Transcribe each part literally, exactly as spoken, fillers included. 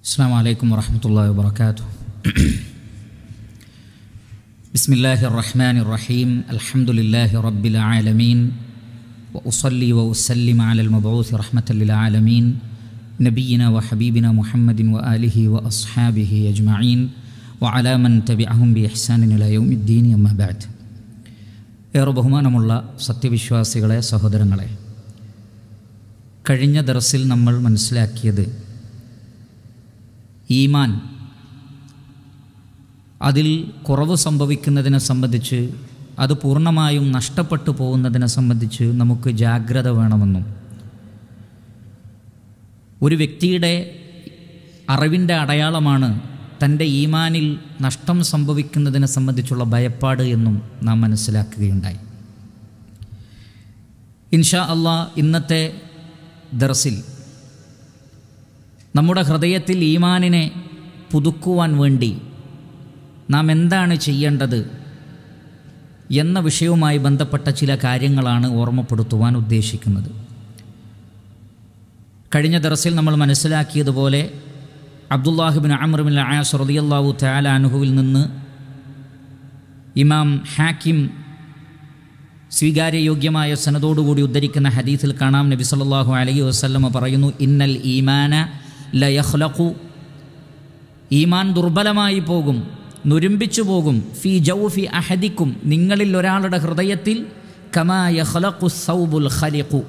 السلام عليكم ورحمة الله وبركاته. بسم الله الرحمن الرحيم. الحمد لله رب العالمين، وأصلي وأسلم على المبعوث رحمة للعالمين نبينا وحبيبنا محمد وآله وأصحابه أجمعين وعلى من تبعهم بإحسان إلى يوم الدين. أما بعد. ഏറെ ബഹുമാനമുള്ള സത്യവിശ്വാസികളെ, സഹോദരങ്ങളെ, കഴിഞ്ഞ ദർസിൽ നമ്മൾ മനസ്സിലാക്കിയത് ഈമാൻ അതിൽ കുറവ് സംഭവിക്കുന്നതിനെ സംബന്ധിച്ച്, അത് പൂർണ്ണമായും നഷ്ടപ്പെട്ടു പോകുന്നതിനെ സംബന്ധിച്ച് നമുക്ക് ജാഗ്രത വേണമെന്നും, ഒരു വ്യക്തിയുടെ അറിവിൻ്റെ അടയാളമാണ് തൻ്റെ ഈമാനിൽ നഷ്ടം സംഭവിക്കുന്നതിനെ സംബന്ധിച്ചുള്ള ഭയപ്പാട് എന്നും നാം മനസ്സിലാക്കുകയുണ്ടായി. ഇൻഷാ അല്ലാഹ് ഇന്നത്തെ ദർസിൽ നമ്മുടെ ഹൃദയത്തിൽ ഈമാനിനെ പുതുക്കുവാൻ വേണ്ടി നാം എന്താണ് ചെയ്യേണ്ടത് എന്ന വിഷയവുമായി ബന്ധപ്പെട്ട ചില കാര്യങ്ങളാണ് ഓർമ്മപ്പെടുത്തുവാൻ ഉദ്ദേശിക്കുന്നത്. കഴിഞ്ഞ ദർസിൽ നമ്മൾ മനസ്സിലാക്കിയതുപോലെ Abdullah bin Amr bin As റളിയല്ലാഹു തആല അൻഹുവിൽ നിന്ന് ഇമാം ഹാക്കിം സ്വീകാര്യയോഗ്യമായ സനദോടുകൂടി ഉദ്ധരിക്കുന്ന ഹദീസിൽ കാണാം, നബി സല്ലല്ലാഹു അലൈഹി വസല്ലമ പറയുന്നു, ഇന്നൽ ഈമാന ലയഖ്ലഖു, ഈമാൻ ദുർബലമായി പോകും, നുരുമ്പിച്ചു പോകും, ഫി ജൗഫി അഹദിക്കും, നിങ്ങളിൽ ഒരാളുടെ ഹൃദയത്തിൽ, കമാ യഖ്ലഖു സൗബുൽ ഖലിഖു,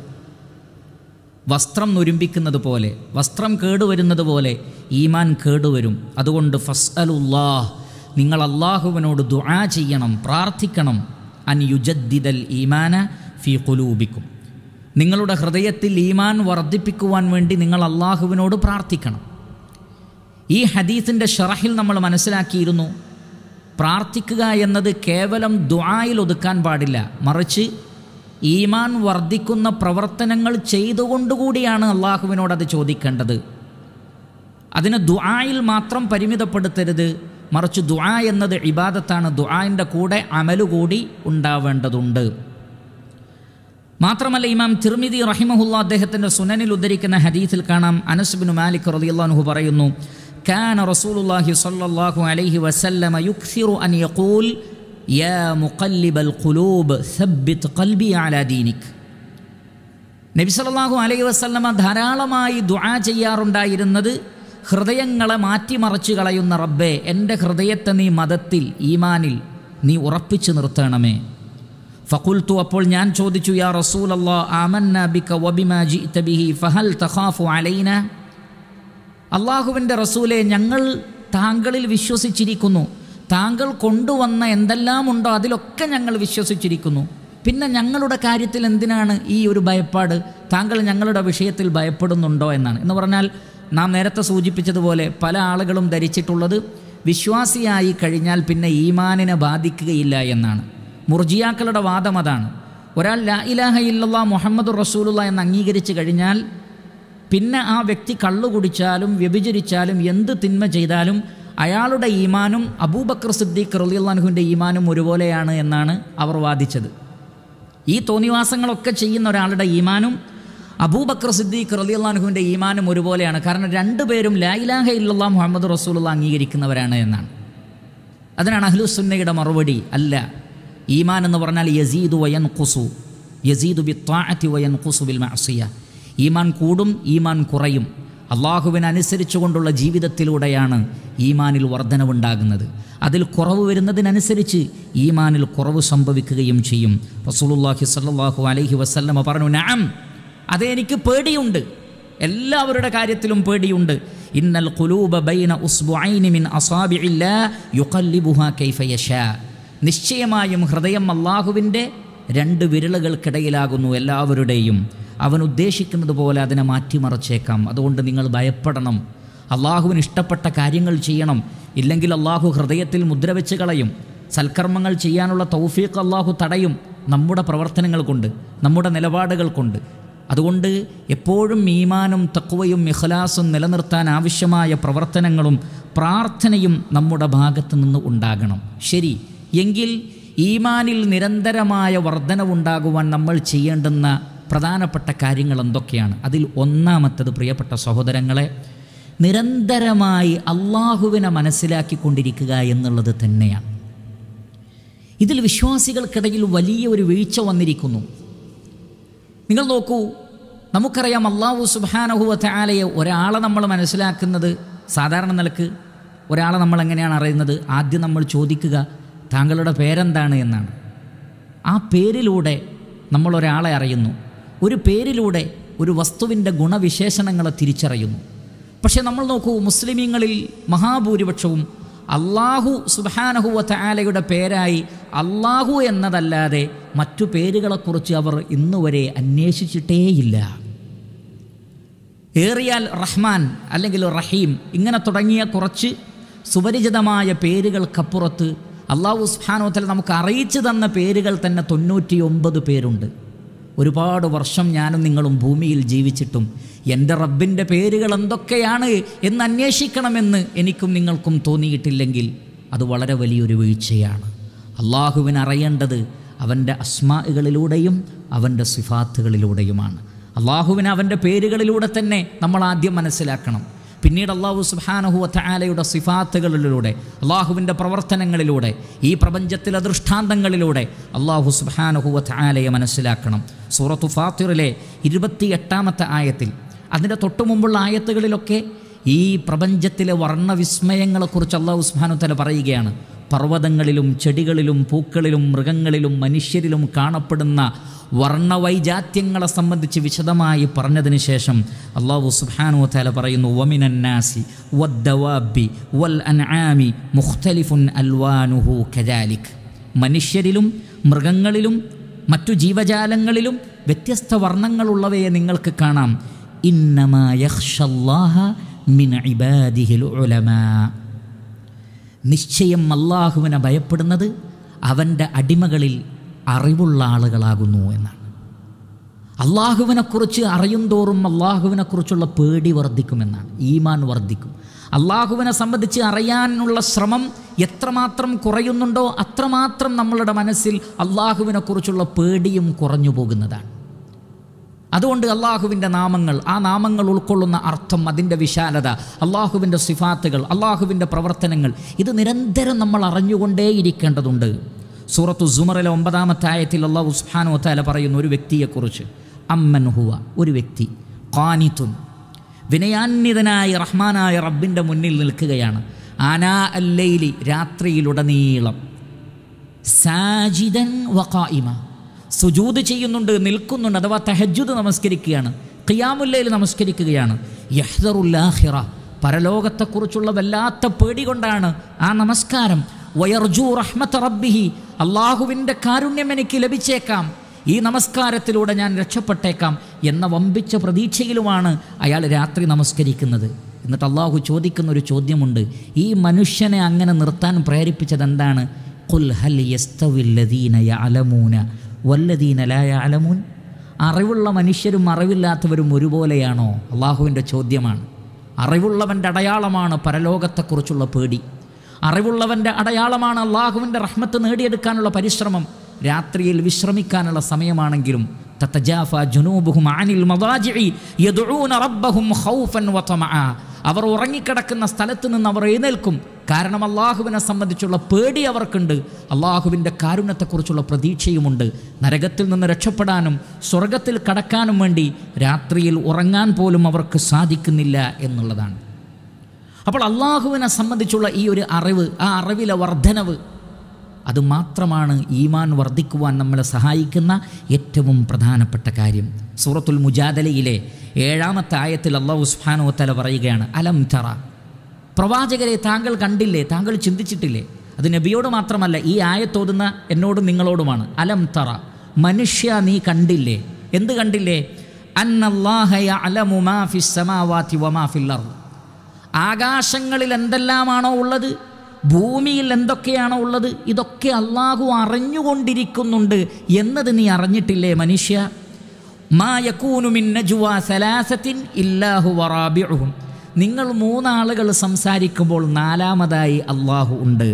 വസ്ത്രം നുരുമ്പിക്കുന്നത് പോലെ, വസ്ത്രം കേടുവരുന്നത് പോലെ ഈമാൻ കേടുവരും. അതുകൊണ്ട് ഫസ്അലുല്ലാഹ്, നിങ്ങൾ അല്ലാഹുവിനോട് ദുആ ചെയ്യണം, പ്രാർത്ഥിക്കണം, അൻ യുജദ്ദിദൽ ഈമാന ഫി ഖുലൂബിക്കും, നിങ്ങളുടെ ഹൃദയത്തിൽ ഈമാൻ വർദ്ധിപ്പിക്കുവാൻ വേണ്ടി നിങ്ങൾ അല്ലാഹുവിനോട് പ്രാർത്ഥിക്കണം. ഈ ഹദീസിൻ്റെ ഷറഹിൽ നമ്മൾ മനസ്സിലാക്കിയിരുന്നു, പ്രാർത്ഥിക്കുക എന്നത് കേവലം ദുആയിൽ ഒതുക്കാൻ പാടില്ല, മറിച്ച് ഈമാൻ വർദ്ധിക്കുന്ന പ്രവർത്തനങ്ങൾ ചെയ്തുകൊണ്ടുകൂടിയാണ് അള്ളാഹുവിനോട് അത് ചോദിക്കേണ്ടത്. അതിന് ദുആയിൽ മാത്രം പരിമിതപ്പെടുത്തരുത്, മറിച്ച് ദുആ എന്നത് ഇബാദത്താണ്, ദുആൻ്റെ കൂടെ അമലു കൂടി ഉണ്ടാവേണ്ടതുണ്ട്. മാത്രമല്ല, ഇമാം തിർമിദി റഹിമഹുല്ലാഹ് അദ്ദേഹത്തിൻ്റെ സുനനിൽ ഉദ്ധരിക്കുന്ന ഹദീസിൽ കാണാം, അനസ് ബിൻ മാലിക് റളിയല്ലാഹു അൻഹു പറയുന്നു, കാന റസൂലുള്ളാഹി സ്വല്ലല്ലാഹു അലൈഹി വസല്ലമ യുക്സിറു അൻ യഖൂൽ യാ മുഖല്ലിബൽ ഖുലൂബ് സബ്ബിത് ഖൽബി അലാ ദീനിക്. നബി സല്ലല്ലാഹു അലൈഹി വസല്ലമ ധാരാളമായി ദുആ ചെയ്യാറുണ്ടായിരുന്നത്, ഹൃദയങ്ങളെ മാറ്റിമറിച്ച് കളയുന്ന റബ്ബേ, എൻ്റെ ഹൃദയത്തെ നീ മതത്തിൽ, ഈമാനിൽ നീ ഉറപ്പിച്ചു നിർത്തണമേ. ഫഖുൽതു, അപ്പോൾ ഞാൻ ചോദിച്ചു, യാ റസൂലല്ലാഹ് ആമന്നാ ബിക വബിമാ ജിഅത ബിഹി ഫഹൽ തഖാഫു അലൈനാ, അല്ലാഹുവിൻ്റെ റസൂലേ, ഞങ്ങൾ താങ്കളിൽ വിശ്വസിച്ചിരിക്കുന്നു, താങ്കൾ കൊണ്ടുവന്ന എന്തെല്ലാം ഉണ്ടോ അതിലൊക്കെ ഞങ്ങൾ വിശ്വസിച്ചിരിക്കുന്നു, പിന്നെ ഞങ്ങളുടെ കാര്യത്തിൽ എന്തിനാണ് ഈ ഒരു ഭയപ്പാട്, താങ്കൾ ഞങ്ങളുടെ വിഷയത്തിൽ ഭയപ്പെടുന്നുണ്ടോ എന്നാണ്. എന്ന് പറഞ്ഞാൽ നാം നേരത്തെ സൂചിപ്പിച്ചതുപോലെ പല ആളുകളും ധരിച്ചിട്ടുള്ളത്, വിശ്വാസിയായി കഴിഞ്ഞാൽ പിന്നെ ഈമാനിനെ ബാധിക്കുകയില്ല എന്നാണ്. മുർജിയാക്കളുടെ വാദം അതാണ്. ഒരാൾ ലാ ഇലാഹ ഇല്ലല്ലാഹ് മുഹമ്മദുർ റസൂലുള്ളാഹ് എന്ന് അംഗീകരിച്ച് കഴിഞ്ഞാൽ പിന്നെ ആ വ്യക്തി കള്ളു കുടിച്ചാലും വ്യഭിചരിച്ചാലും എന്ത് തിന്മ ചെയ്താലും അയാളുടെ ഈമാനും അബൂബക്കർ സിദ്ദീഖ് റളിയല്ലാഹു അൻഹുവിൻ്റെ ഈമാനും ഒരുപോലെയാണ് എന്നാണ് അവർ വാദിച്ചത്. ഈ തോന്നിവാസങ്ങളൊക്കെ ചെയ്യുന്ന ഒരാളുടെ ഈമാനും അബൂബക്കർ സിദ്ദീഖ് റളിയല്ലാഹു അൻഹുവിൻ്റെ ഈമാനും ഒരുപോലെയാണ്. കാരണം രണ്ടുപേരും ലാ ഇലാഹ ഇല്ലല്ലാഹ് മുഹമ്മദുർ റസൂലുള്ളാഹ് അംഗീകരിക്കുന്നവരാണ് എന്നാണ്. അതിനാണ് അഹ്ലുസുന്നയുടെ മറുപടി, അല്ല, ഈമാൻ എന്ന് പറഞ്ഞാൽ യസീദു വയൻഖുസു, യസീദു ബിത്വാഅത്തി വയൻഖുസു ബിൽ മഅസിയ, ഈമാൻ കൂടും, ഈമാൻ കുറയും. അള്ളാഹുവിനനുസരിച്ചു കൊണ്ടുള്ള ജീവിതത്തിലൂടെയാണ് ഈമാനിൽ വർധനവുണ്ടാകുന്നത്. അതിൽ കുറവ് വരുന്നതിനനുസരിച്ച് ഈമാനിൽ കുറവ് സംഭവിക്കുകയും ചെയ്യും. റസൂലുള്ളാഹി സ്വല്ലല്ലാഹു അലൈഹി വസല്ലമ പറഞ്ഞു, നഅം, അതേ, എനിക്ക് പേടിയുണ്ട്, എല്ലാവരുടെ കാര്യത്തിലും പേടിയുണ്ട്. ഇന്നൽ ഖുലൂബ ബൈന ഉസ്ബുഐനി മിൻ അസാബിഇല്ലാഹ് യുഖല്ലിബുഹാ കൈഫ യശാ, നിശ്ചയമായും ഹൃദയം അള്ളാഹുവിൻ്റെ രണ്ട് വിരലുകൾക്കിടയിലാകുന്നു എല്ലാവരുടെയും, അവൻ ഉദ്ദേശിക്കുന്നത് പോലെ അതിനെ മാറ്റിമറിച്ചേക്കാം. അതുകൊണ്ട് നിങ്ങൾ ഭയപ്പെടണം, അള്ളാഹുവിന് ഇഷ്ടപ്പെട്ട കാര്യങ്ങൾ ചെയ്യണം, ഇല്ലെങ്കിൽ അള്ളാഹു ഹൃദയത്തിൽ മുദ്ര വെച്ച് കളയും. സൽക്കർമ്മങ്ങൾ ചെയ്യാനുള്ള തൗഫീഖ് അള്ളാഹു തടയും, നമ്മുടെ പ്രവർത്തനങ്ങൾ കൊണ്ട്, നമ്മുടെ നിലപാടുകൾ കൊണ്ട്. അതുകൊണ്ട് എപ്പോഴും ഈമാനും തഖ്വയും ഇഖ്ലാസും നിലനിർത്താൻ ആവശ്യമായ പ്രവർത്തനങ്ങളും പ്രാർത്ഥനയും നമ്മുടെ ഭാഗത്തു നിന്ന് ഉണ്ടാകണം. ശരി, എങ്കിൽ ഈമാനിൽ നിരന്തരമായ വർധനവുണ്ടാകുവാൻ നമ്മൾ ചെയ്യേണ്ടുന്ന പ്രധാനപ്പെട്ട കാര്യങ്ങൾ എന്തൊക്കെയാണ്? അതിൽ ഒന്നാമത്തത്, പ്രിയപ്പെട്ട സഹോദരങ്ങളെ, നിരന്തരമായി അള്ളാഹുവിനെ മനസ്സിലാക്കിക്കൊണ്ടിരിക്കുക എന്നുള്ളത് തന്നെയാണ്. ഇതിൽ വിശ്വാസികൾക്കിടയിൽ വലിയ ഒരു വീഴ്ച വന്നിരിക്കുന്നു. നിങ്ങൾ നോക്കൂ, നമുക്കറിയാം അല്ലാഹു സുബ്ഹാനഹു വ തആലയെ ഒരാളെ നമ്മൾ മനസ്സിലാക്കുന്നത് സാധാരണ നിലക്ക് ഒരാളെ നമ്മൾ എങ്ങനെയാണ് അറിയുന്നത്? ആദ്യം നമ്മൾ ചോദിക്കുക താങ്കളുടെ പേരെന്താണ് എന്നാണ്. ആ പേരിലൂടെ നമ്മൾ ഒരാളെ അറിയുന്നു. ഒരു പേരിലൂടെ ഒരു വസ്തുവിൻ്റെ ഗുണവിശേഷണങ്ങളെ തിരിച്ചറിയുന്നു. പക്ഷേ നമ്മൾ നോക്കൂ, മുസ്ലിമീങ്ങളിൽ മഹാഭൂരിപക്ഷവും അള്ളാഹു സുബ്ഹാനഹു വ തആലയുടെ പേരായി അള്ളാഹു എന്നതല്ലാതെ മറ്റു പേരുകളെക്കുറിച്ച് അവർ ഇന്നുവരെ അന്വേഷിച്ചിട്ടേയില്ല. ഏറിയാൽ റഹ്മാൻ അല്ലെങ്കിൽ റഹീം ഇങ്ങനെ തുടങ്ങിയ കുറച്ച് സുപരിചിതമായ പേരുകൾക്കപ്പുറത്ത് അള്ളാഹു സുബ്ഹാനഹു വ തആല നമുക്ക് അറിയിച്ചു തന്ന പേരുകൾ തന്നെ തൊണ്ണൂറ്റി ഒമ്പത് പേരുണ്ട്. ഒരുപാട് വർഷം ഞാനും നിങ്ങളും ഭൂമിയിൽ ജീവിച്ചിട്ടും എൻ്റെ റബ്ബിൻ്റെ പേരുകൾ എന്തൊക്കെയാണ് എന്ന് അന്വേഷിക്കണമെന്ന് എനിക്കും നിങ്ങൾക്കും തോന്നിയിട്ടില്ലെങ്കിൽ അത് വളരെ വലിയൊരു വീഴ്ചയാണ്. അള്ളാഹുവിനെ അറിയേണ്ടത് അവൻ്റെ അസ്മാകളിലൂടെയും അവൻ്റെ സിഫാത്തുകളിലൂടെയുമാണ്. അള്ളാഹുവിനെ അവൻ്റെ പേരുകളിലൂടെ തന്നെ നമ്മൾ ആദ്യം മനസ്സിലാക്കണം. പിന്നീട് അള്ളാഹു സുബ്ഹാനഹു വ തആലയുടെ സിഫാത്തുകളിലൂടെ, അള്ളാഹുവിൻ്റെ പ്രവർത്തനങ്ങളിലൂടെ, ഈ പ്രപഞ്ചത്തിലെ ദൃഷ്ടാന്തങ്ങളിലൂടെ അള്ളാഹു സുബ്ഹാനഹു വ തആലയെ മനസ്സിലാക്കണം. സൂറത്തു ഫാത്തിറിലെ ഇരുപത്തി എട്ടാമത്തെ ആയത്തിൽ, അതിൻ്റെ തൊട്ടു മുമ്പുള്ള ആയത്തുകളിലൊക്കെ ഈ പ്രപഞ്ചത്തിലെ വർണ്ണവിസ്മയങ്ങളെക്കുറിച്ച് അള്ളാഹു സുബ്ഹാനഹു വ തആല പറയുകയാണ്. പർവ്വതങ്ങളിലും ചെടികളിലും പൂക്കളിലും മൃഗങ്ങളിലും മനുഷ്യരിലും കാണപ്പെടുന്ന വർണ്ണവൈജാത്യങ്ങളെ സംബന്ധിച്ച് വിശദമായി പറഞ്ഞതിന് ശേഷം അല്ലാഹു സുബ്ഹാനഹു വ തആല പറയുന്നു, വമിനൻ നാസി വദ്ദവാബി വൽ അൻആമി മുഖ്തലിഫുൻ അൽവാനുഹു കദാലിക്. മനുഷ്യരിലും മൃഗങ്ങളിലും മറ്റു ജീവജാലങ്ങളിലും വ്യത്യസ്ത വർണ്ണങ്ങളുള്ളവയെ നിങ്ങൾക്ക് കാണാം. ഇന്നമാ യഖ്ഷല്ലാഹ മിൻ ഇബാദിഹിൽ ഉലമാ. നിശ്ചയം അല്ലാഹുവിനെ ഭയപ്പെടുന്നത് അവൻ്റെ അടിമകളിൽ അറിവുള്ള ആളുകളാകുന്നു എന്നാണ്. അള്ളാഹുവിനെക്കുറിച്ച് അറിയും തോറും അള്ളാഹുവിനെക്കുറിച്ചുള്ള പേടി വർദ്ധിക്കുമെന്നാണ്, ഈമാൻ വർദ്ധിക്കും. അള്ളാഹുവിനെ സംബന്ധിച്ച് അറിയാനുള്ള ശ്രമം എത്രമാത്രം കുറയുന്നുണ്ടോ അത്രമാത്രം നമ്മളുടെ മനസ്സിൽ അള്ളാഹുവിനെക്കുറിച്ചുള്ള പേടിയും കുറഞ്ഞു പോകുന്നതാണ്. അതുകൊണ്ട് അള്ളാഹുവിൻ്റെ നാമങ്ങൾ, ആ നാമങ്ങൾ ഉൾക്കൊള്ളുന്ന അർത്ഥം, അതിൻ്റെ വിശാലത, അള്ളാഹുവിൻ്റെ സിഫാത്തുകൾ, അള്ളാഹുവിൻ്റെ പ്രവർത്തനങ്ങൾ, ഇത് നിരന്തരം നമ്മൾ അറിഞ്ഞുകൊണ്ടേയിരിക്കേണ്ടതുണ്ട്. സൂറത്തു സുമറിലെ ഒമ്പതാമത്തെ ആയത്തിൽ അല്ലാഹു സുബ്ഹാനഹു വ തആല പറയുന്ന ഒരു വ്യക്തിയെക്കുറിച്ച്, അമ്മൻ ഹുവ, ഒരു വ്യക്തി, ഖാനിതുൻ, വിനയാന്വിതനായി റഹ്മാനായ റബ്ബിൻ്റെ മുന്നിൽ നിൽക്കുകയാണ്, ആനാ അല്ലൈലി, രാത്രിയിലുടനീളം, സാജിദൻ വഖായിമ, സുജൂദ് ചെയ്യുന്നുണ്ട്, നിൽക്കുന്നുണ്ട്, അഥവാ തഹജ്ജുദ് നമസ്കരിക്കുകയാണ്, ഖിയാമുൽ ലൈൽ നമസ്കരിക്കുകയാണ്, യഹ്ദറുൽ ആഖിറ, പരലോകത്തെക്കുറിച്ചുള്ള വല്ലാത്ത പേടി കൊണ്ടാണ് ആ നമസ്കാരം, വയർജു റഹ്മത റബ്ബിഹി, അള്ളാഹുവിൻ്റെ കാരുണ്യം എനിക്ക് ലഭിച്ചേക്കാം, ഈ നമസ്കാരത്തിലൂടെ ഞാൻ രക്ഷപ്പെട്ടേക്കാം എന്ന വമ്പിച്ച പ്രതീക്ഷയിലുമാണ് അയാൾ രാത്രി നമസ്കരിക്കുന്നത്. എന്നിട്ട് അള്ളാഹു ചോദിക്കുന്ന ഒരു ചോദ്യമുണ്ട്, ഈ മനുഷ്യനെ അങ്ങനെ നിർത്താൻ പ്രേരിപ്പിച്ചത് എന്താണ്? ഖുൽ ഹൽ യസ്തവില്ലദീന യഅലമൂന വല്ലദീന ലാ യഅലമൂൻ. അറിവുള്ള മനുഷ്യരും അറിവില്ലാത്തവരും ഒരുപോലെയാണോ? അള്ളാഹുവിൻ്റെ ചോദ്യമാണ്. അറിവുള്ളവൻ്റെ അടയാളമാണ് പരലോകത്തെക്കുറിച്ചുള്ള പേടി. അറിവുള്ളവൻ്റെ അടയാളമാണ് അള്ളാഹുവിൻ്റെ റഹ്മത്ത് നേടിയെടുക്കാനുള്ള പരിശ്രമം. രാത്രിയിൽ വിശ്രമിക്കാനുള്ള സമയമാണെങ്കിലും തതജാഫ ജുനൂബുഹും അനിൽ മദാജിഇ യദ്ഊന റബ്ബഹും ഖൗഫൻ വതമഅ, അവർ ഉറങ്ങിക്കിടക്കുന്ന സ്ഥലത്ത് നിന്ന് അവർ എഴുന്നേൽക്കും. കാരണം അള്ളാഹുവിനെ സംബന്ധിച്ചുള്ള പേടി അവർക്കുണ്ട്, അള്ളാഹുവിൻ്റെ കാരുണ്യത്തെക്കുറിച്ചുള്ള പ്രതീക്ഷയുമുണ്ട്. നരകത്തിൽ നിന്ന് രക്ഷപ്പെടാനും സ്വർഗത്തിൽ കടക്കാനും വേണ്ടി രാത്രിയിൽ ഉറങ്ങാൻ പോലും അവർക്ക് സാധിക്കുന്നില്ല എന്നുള്ളതാണ്. അപ്പോൾ അള്ളാഹുവിനെ സംബന്ധിച്ചുള്ള ഈ ഒരു അറിവ്, ആ അറിവിലെ വർധനവ്, അത് മാത്രമാണ് ഈമാൻ വർദ്ധിക്കുവാൻ നമ്മളെ സഹായിക്കുന്ന ഏറ്റവും പ്രധാനപ്പെട്ട കാര്യം. സൂറത്തുൽ മുജാദലയിലെ ഏഴാമത്തെ ആയത്തിൽ അല്ലാഹു സുബ്ഹാനഹു വ തആല പറയുകയാണ്, അലം തറ, പ്രവാചകരെ താങ്കൾ കണ്ടില്ലേ, താങ്കൾ ചിന്തിച്ചിട്ടില്ലേ? അത് നബിയോട് മാത്രമല്ല, ഈ ആയത്തോതുന്ന എന്നോടും നിങ്ങളോടുമാണ്. അലം തറ, മനുഷ്യ നീ കണ്ടില്ലേ? എന്ത് കണ്ടില്ലേ? അന്നല്ലാഹ യഅലമു മാ ഫിസ് സമാവാതി വമാ ഫിൽ അർദ്, ആകാശങ്ങളിൽ എന്തെല്ലാമാണോ ഉള്ളത്, ഭൂമിയിൽ എന്തൊക്കെയാണോ ഉള്ളത്, ഇതൊക്കെ അള്ളാഹു അറിഞ്ഞുകൊണ്ടിരിക്കുന്നുണ്ട് എന്നത് നീ അറിഞ്ഞിട്ടില്ലേ മനുഷ്യ? മാ യകൂനു മിൻ നജ്വാ സലാസത്തിൻ ഇല്ലാ ഹുവ റാബിഉഹും, നിങ്ങൾ മൂന്നാളുകൾ സംസാരിക്കുമ്പോൾ നാലാമതായി അള്ളാഹു ഉണ്ട്.